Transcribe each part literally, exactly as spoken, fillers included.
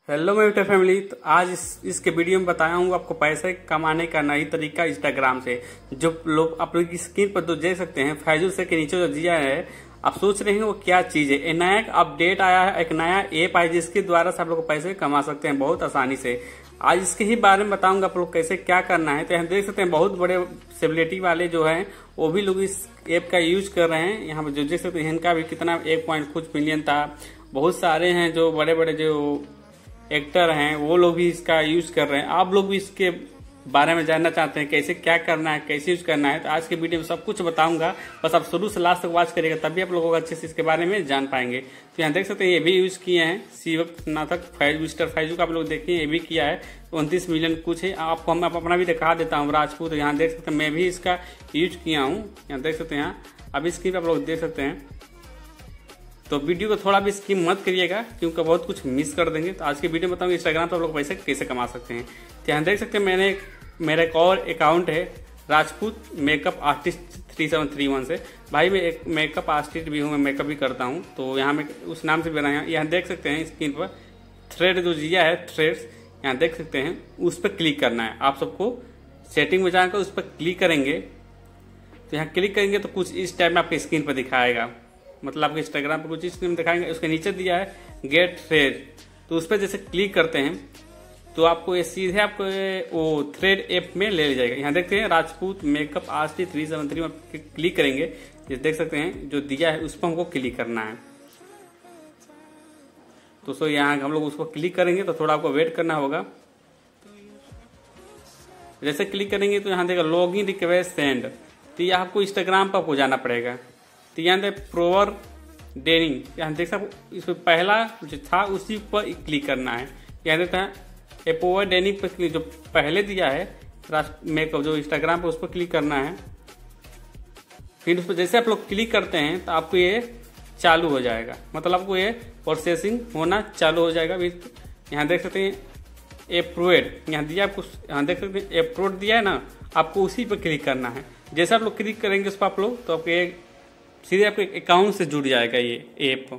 Hello मेरी YouTube family. तो आज इस इसके वीडियो में बताया हूँ आपको पैसे कमाने का नई तरीका इंस्टाग्राम से। जो लोग आप लोग की स्क्रीन पर तो देख सकते हैं, फैजू से के नीचे जो दिया है, आप सोच रहे हैं वो क्या चीज है। एक नया अपडेट आया है, एक नया ऐप आया जिसके द्वारा से आप लोग पैसे कमा सकते हैं बहुत आसानी से। आज इसके ही बारे में बताऊंगा आप लोग कैसे क्या करना है। तो यहाँ देख सकते हैं बहुत बड़े सेलिब्रिटी वाले जो हैं वो भी लोग इस ऐप का यूज कर रहे हैं। यहाँ पर जो देख सकते हैं इनका भी कितना एक पॉइंट कुछ मिलियन था। बहुत सारे हैं जो बड़े बड़े जो एक्टर हैं वो लोग भी इसका यूज कर रहे हैं। आप लोग भी इसके बारे में जानना चाहते हैं कैसे क्या करना है, कैसे यूज करना है, तो आज के वीडियो में सब कुछ बताऊंगा। बस आप शुरू से लास्ट तक वॉच करिएगा तभी आप लोगों को अच्छे से इसके बारे में जान पाएंगे। तो यहाँ देख सकते हैं ये भी यूज किए हैं शिवक नाथक फाइव मिस्टर फाइजू का आप लोग देखिए, ये भी किया है। उनतीस मिलियन कुछ है। आपको हम अपना भी दिखा देता हूँ राजपूत। यहाँ देख सकते हैं मैं भी इसका यूज किया हूँ। यहाँ देख सकते हैं यहाँ अभी स्क्रीन पर आप लोग देख सकते हैं। तो वीडियो को थोड़ा भी स्किप मत करिएगा क्योंकि बहुत कुछ मिस कर देंगे। तो आज की वीडियो में बताऊंगा इंस्टाग्राम पर आप लोग पैसे कैसे कमा सकते हैं। तो यहाँ देख सकते हैं मैंने मेरा एक और अकाउंट है Rajput makeup artist three seven three one से। भाई मैं एक मेकअप आर्टिस्ट भी हूँ, मैं मेकअप भी करता हूँ। तो यहाँ मैं उस नाम से बनाया। यहाँ देख सकते हैं स्क्रीन पर थ्रेड जो दिया है, थ्रेड्स यहाँ देख सकते हैं, उस पर क्लिक करना है। आप सबको सेटिंग में जाकर उस पर क्लिक करेंगे। तो यहाँ क्लिक करेंगे तो कुछ इस टाइप में आपके स्क्रीन पर दिखाएगा। मतलब आपके इंस्टाग्राम पर कुछ इस स्क्रीन में दिखाएंगे। उसके नीचे दिया है गेट थ्रेड, तो उस पर जैसे क्लिक करते हैं तो आपको ये सीधे आपको वो थ्रेड ऐप में ले जाएगा। यहाँ देखते हैं Rajput makeup artist three seven three में क्लिक करेंगे। ये देख सकते हैं जो दिया है उस पर हमको क्लिक करना है। तो सो यहाँ हम लोग उसको क्लिक करेंगे तो थोड़ा आपको वेट करना होगा। जैसे क्लिक करेंगे तो यहाँ देखा लॉग इन रिक्वेस्ट सेंड, तो ये आपको इंस्टाग्राम पर आपको जाना पड़ेगा। तो यहाँ देख प्रोवर डेनिंग, यहाँ देख सकते इसमें पहला जो था उसी पर क्लिक करना है। यहाँ देखते हैं एपोवर डेनिंग पर क्लिक, जो पहले दिया है मेकअप जो इंस्टाग्राम पर उस पर क्लिक करना है। फिर उस पर जैसे आप लोग क्लिक करते हैं तो आपको ये चालू हो जाएगा, मतलब आपको ये प्रोसेसिंग होना चालू हो जाएगा। यहाँ देख सकते हैं अप्रूव्ड, यहाँ दिया आपको, यहाँ देख सकते हैं अप्रूव्ड दिया है ना, आपको उसी पर क्लिक करना है। जैसे आप लोग क्लिक करेंगे उस पर आप लोग तो आपके सीधे आपके अकाउंट से जुड़ जाएगा ये ऐप।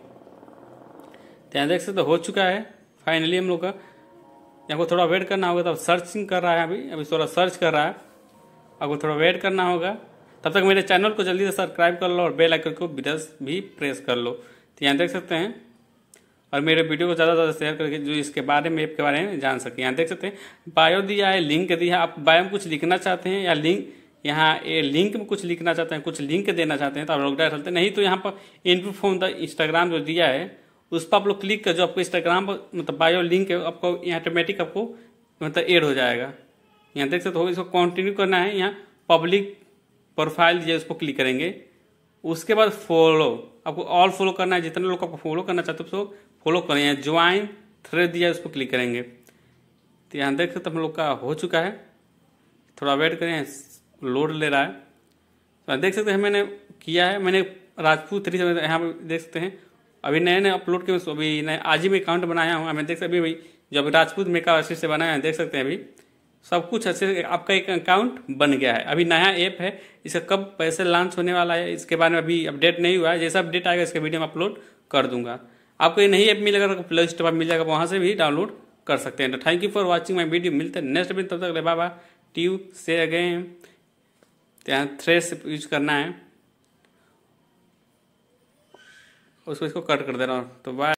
तो यहाँ देख सकते हो चुका है फाइनली हम लोग का। यहाँ को थोड़ा वेट करना होगा। तब सर्चिंग कर रहा है, अभी अभी थोड़ा सर्च कर रहा है, आपको थोड़ा वेट करना होगा। तब तक मेरे चैनल को जल्दी से सब्सक्राइब कर लो और बेल आइकन को भी प्रेस कर लो। तो यहाँ देख सकते हैं, और मेरे वीडियो को ज़्यादा से ज़्यादा शेयर करके जो इसके बारे में ऐप के बारे में जान सके। यहाँ देख सकते हैं बायो दिया है, लिंक दिया है। आप बायो में कुछ लिखना चाहते हैं या लिंक यहाँ ये लिंक में कुछ लिखना चाहते हैं, कुछ लिंक देना चाहते हैं तो आप लोग डाल सकते हैं। नहीं तो यहाँ पर इनपुट फ्रॉम द इंस्टाग्राम जो दिया है उस पर आप लोग क्लिक कर, जो आपको इंस्टाग्राम पर मतलब बायो लिंक है आपको यहाँ ऑटोमेटिक आपको मतलब ऐड हो जाएगा। यहाँ देख सकते हो, इसको कंटिन्यू करना है। यहाँ पब्लिक प्रोफाइल दिया उस पर क्लिक करेंगे। उसके बाद फॉलो, आपको ऑल फॉलो करना है। जितने लोग आपको फॉलो करना चाहते हो उसको फॉलो करें। यहाँ ज्वाइन थ्रेड दिया उस पर क्लिक करेंगे। तो यहाँ देख सकते हम लोग का हो चुका है। थोड़ा वेट करें, लोड ले रहा है। तो देख सकते हैं मैंने किया है, मैंने राजपूत थ्री सेवन यहाँ पे देख सकते हैं अभी नए नए अपलोड किए, अभी नए आज ही मैं अकाउंट बनाया हूँ। मैं देख सकते अभी जो अभी राजपूत मेकअप आर्टिस्ट से बनाया है, देख सकते हैं अभी सब कुछ अच्छे से आपका एक अकाउंट बन गया है। अभी नया ऐप है, इसका कब पैसे लॉन्च होने वाला है इसके बारे में अभी अपडेट नहीं हुआ है। जैसा अपडेट आएगा इसके वीडियो में अपलोड कर दूंगा। आपको ये नई ऐप मिलेगा तो प्ले स्टोर पर मिल जाएगा, वहाँ से भी डाउनलोड कर सकते हैं। तो thank you for watching my video. मिलते हैं नेक्स्ट वीडियो, तब तक बाबा ट्यू से अगेन। यहाँ थ्रेड यूज करना है, उसको इसको कट कर देना। तो बाय।